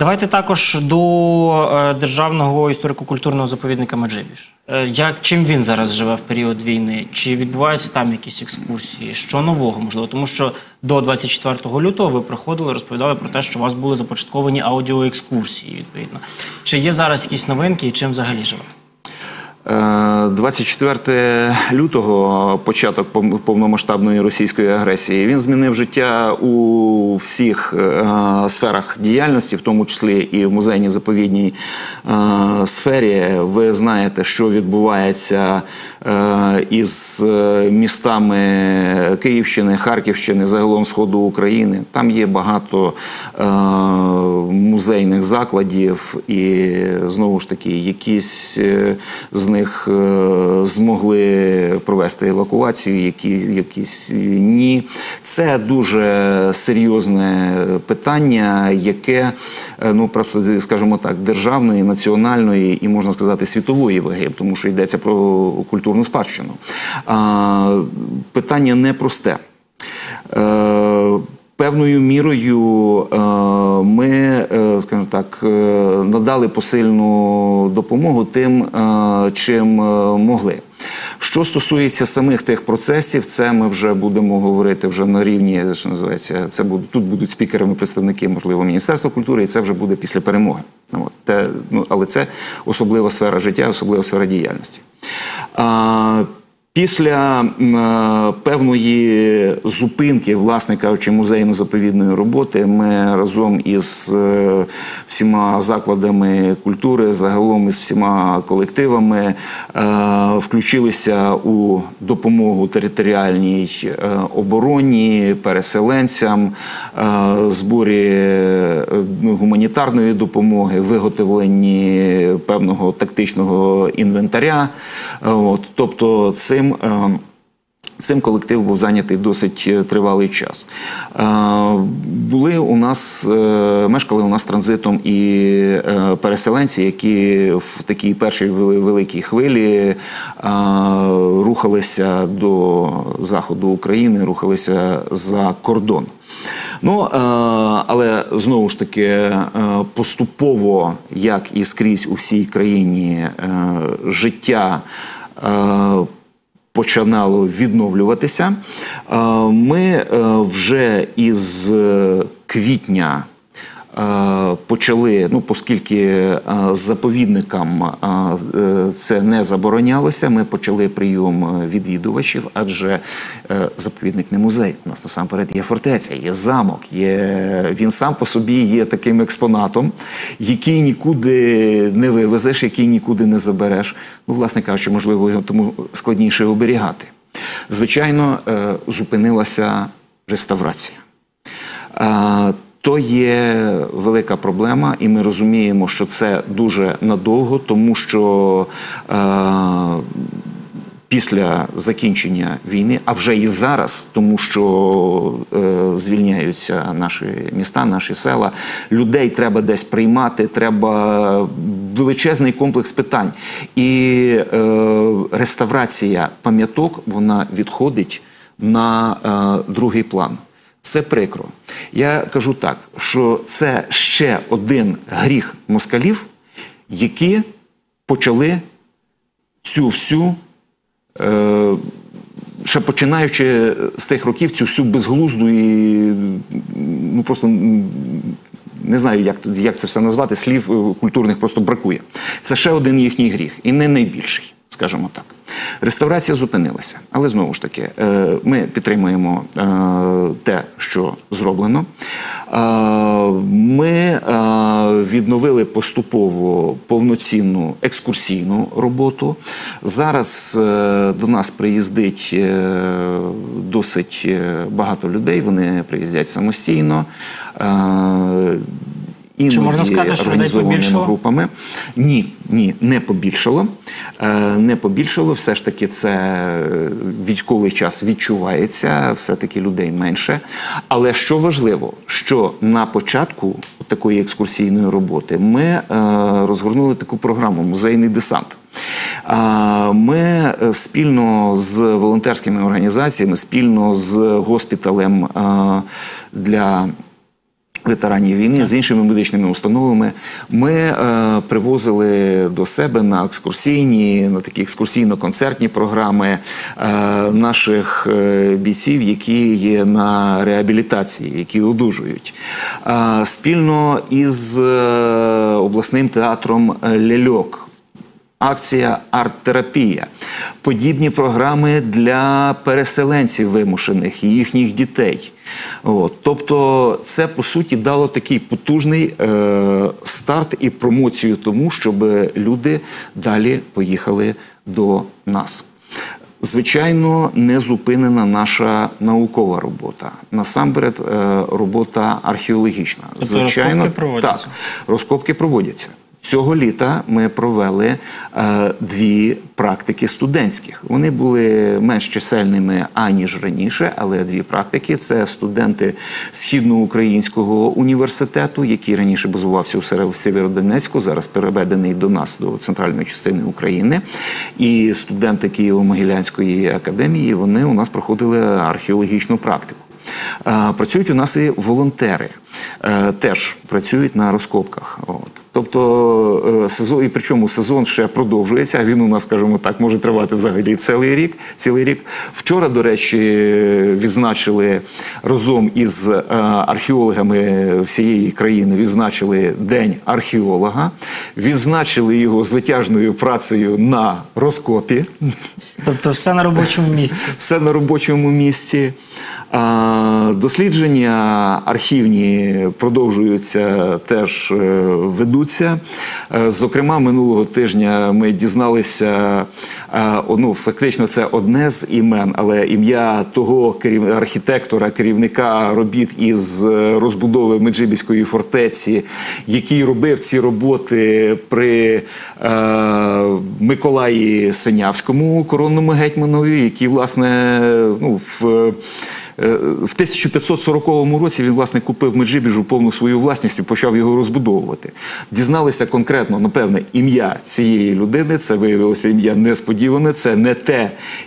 Давайте також до Державного історико-культурного заповідника Меджибіж. Чим він зараз живе в період війни? Чи відбуваються там якісь екскурсії? Що нового, можливо? Тому що до 24 лютого ви приходили, розповідали про те, що у вас були започатковані аудіоекскурсії, відповідно. Чи є зараз якісь новинки і чим взагалі живе? 24 лютого, початок повномасштабної російської агресії, він змінив життя у всіх сферах діяльності, в тому числі і в музейній заповідній сфері. Ви знаєте, що відбувається із містами Київщини, Харківщини, загалом Сходу України. Там є багато музейних закладів і, знову ж таки, якісь з них змогли провести евакуацію, якісь ні. Це дуже серйозне питання, яке, ну, просто, скажімо так, державної, національної і, можна сказати, світової ваги, тому що йдеться про культурну спадщину. Питання непросте. Певною мірою ми, скажімо так, надали посильну допомогу тим, чим могли. Що стосується самих тих процесів, це ми вже будемо говорити вже на рівні, що називається, тут будуть спікерами представники, можливо, Міністерства культури, і це вже буде після перемоги. Але це особлива сфера життя, особлива сфера діяльності. Після певної зупинки, власне кажучи, музейно-заповідної роботи, ми разом із всіма закладами культури, загалом із всіма колективами включилися у допомогу територіальній обороні, переселенцям, зборі гуманітарної допомоги, виготовленні певного тактичного інвентаря. Тобто цим колектив був зайнятий досить тривалий час. Мешкали у нас транзитом і переселенці, які в такій першій великій хвилі рухалися до заходу України, рухалися за кордон. Але, знову ж таки, поступово, як і скрізь у всій країні, життя починало відновлюватися. Ми вже із квітня почали, оскільки заповідникам це не заборонялося, ми почали прийом відвідувачів, адже заповідник не музей, у нас насамперед є фортеця, є замок, він сам по собі є таким експонатом, який нікуди не вивезеш, який нікуди не забереш. Власне кажучи, можливо, його тому складніше оберігати. Звичайно, зупинилася реставрація. То є велика проблема, і ми розуміємо, що це дуже надовго, тому що після закінчення війни, а вже і зараз, тому що звільняються наші міста, наші села, людей треба десь приймати, треба величезний комплекс питань. І реставрація пам'яток, вона відходить на другий план. Це прикро. Я кажу так, що це ще один гріх москалів, які почали цю всю, ще починаючи з тих років, цю всю безглузду і, просто не знаю, як це все назвати, слів культурних просто бракує. Це ще один їхній гріх, і не найбільший, скажімо так. Реставрація зупинилася, але знову ж таки, ми підтримуємо те, що зроблено. Ми відновили поступово повноцінну екскурсійну роботу. Зараз до нас приїздить досить багато людей, вони приїздять самостійно. Чи можна сказати, що людей побільшало? Групами. Ні, не побільшало. Не побільшало, все ж таки це військовий час відчувається, все-таки людей менше. Але що важливо, що на початку такої екскурсійної роботи ми розгорнули таку програму «Музейний десант». Ми спільно з волонтерськими організаціями, спільно з госпіталем для ветеранів війни, з іншими медичними установами. Ми привозили до себе на такі екскурсійно-концертні програми наших бійців, які є на реабілітації, які одужують. Спільно із обласним театром «Ляльок» акція «Арт-терапія», подібні програми для переселенців вимушених і їхніх дітей. Тобто це, по суті, дало такий потужний старт і промоцію тому, щоб люди далі поїхали до нас. Звичайно, не зупинена наша наукова робота. Насамперед, робота археологічна. Тобто розкопки проводяться? Так, розкопки проводяться. Цього літа ми провели 2 практики студентських. Вони були менш чисельними, аніж раніше, але 2 практики. Це студенти Східноукраїнського університету, який раніше базувався у Сєвєродонецьку, зараз переведений до нас, до центральної частини України. І студенти Києво-Могилянської академії, вони у нас проходили археологічну практику. Працюють у нас і волонтери, теж працюють на розкопках. Тобто, сезон, і причому сезон ще продовжується, а він у нас, скажімо так, може тривати взагалі цілий рік. Вчора, до речі, відзначили разом із археологами всієї країни, відзначили День археолога, відзначили його звитяжною працею на розкопі. Тобто все на робочому місці? Все на робочому місці. Дослідження архівні продовжуються, теж ведуться. Зокрема, минулого тижня ми дізналися, фактично це одне з імен, але ім'я того архітектора, керівника робіт із розбудови Меджибіської фортеці, який робив ці роботи при Миколаї Синявському, коронному гетьманові, який, власне, в 1540 році він, власне, купив Меджибіж повну свою власність і почав його розбудовувати. Дізналися конкретно, напевне, ім'я цієї людини, це виявилося ім'я несподіване, це не те,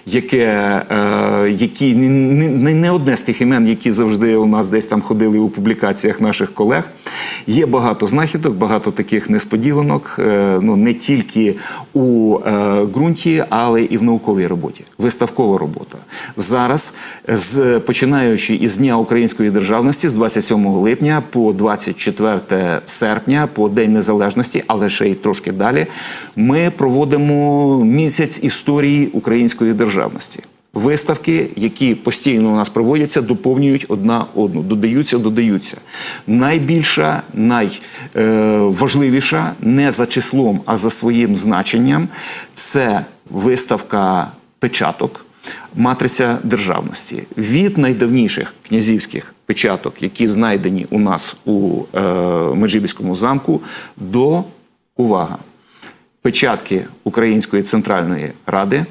не одне з тих імен, які завжди у нас десь там ходили у публікаціях наших колег. Є багато знахідок, багато таких несподіванок, не тільки у ґрунті, але і в науковій роботі. Виставкова робота. Зараз, починаючи із Дня Української державності з 27 липня по 24 серпня, по День Незалежності, але ще й трошки далі, ми проводимо місяць історії української державності. Виставки, які постійно у нас проводяться, доповнюють одна одну, додаються. Найбільша, найважливіша, не за числом, а за своїм значенням, це виставка печаток, матриця державності. Від найдавніших князівських печаток, які знайдені у нас у Меджибіському замку, до, увага, печатки Української Центральної Ради,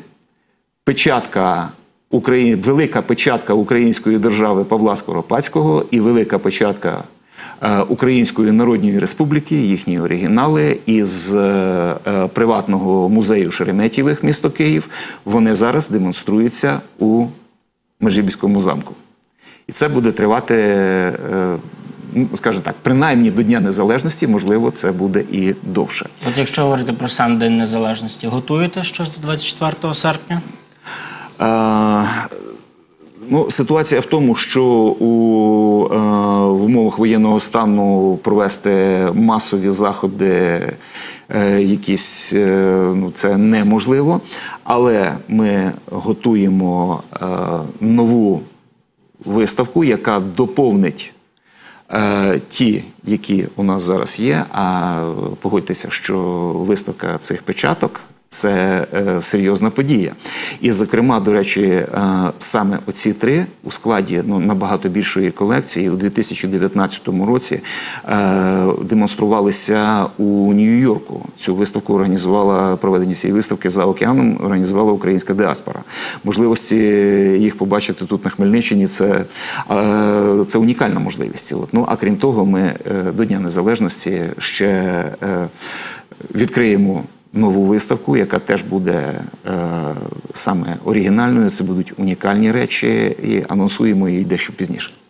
велика печатка Української держави Павла Скоропадського і велика печатка Української Народної Республіки, їхні оригінали із приватного музею Шереметьєвих, місто Київ, вони зараз демонструються у Меджибіському замку. І це буде тривати, скажімо так, принаймні до Дня Незалежності, можливо, це буде і довше. От якщо говорити про сам День Незалежності, готуєте щось до 24 серпня? Ситуація в тому, що в умовах воєнного стану провести масові заходи якісь, це неможливо, але ми готуємо нову виставку, яка доповнить ті, які у нас зараз є, а погодьтеся, що виставка цих печаток – це серйозна подія. І, зокрема, до речі, саме оці 3 у складі набагато більшої колекції у 2019 році демонструвалися у Нью-Йорку. Цю виставку проведення цієї виставки за океаном організувала українська діаспора. Можливості їх побачити тут на Хмельниччині – це унікальна можливість. А крім того, ми до Дня Незалежності ще відкриємо нову виставку, яка теж буде саме оригінальною. Це будуть унікальні речі і анонсуємо її дещо пізніше.